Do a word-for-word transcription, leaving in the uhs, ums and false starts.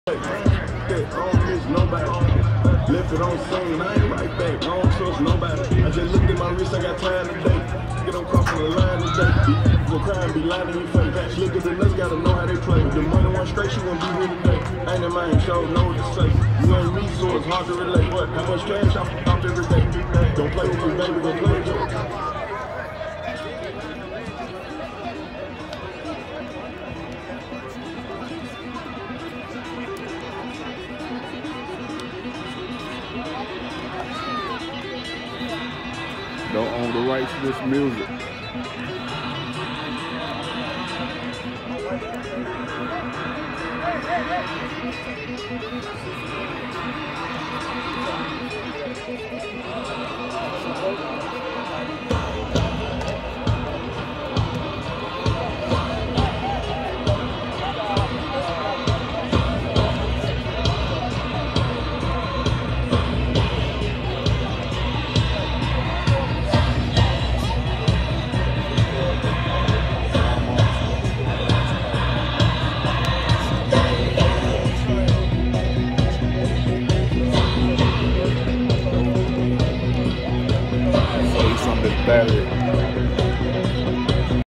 don't miss nobody. Left it on scene, I ain't right back. I don't trust nobody. I just looked at my wrist, I got time today. Get on crossing the line today. People crying, be lying in your face. Look at the nuts, gotta know how they play. The money one straight, she won't be here today. Ain't in mind, show know what to say. You ain't me, so it's hard to relate. What? How much cash I put off every day? Don't play with me, baby, don't play with you. Don't own the rights to this music. Battery.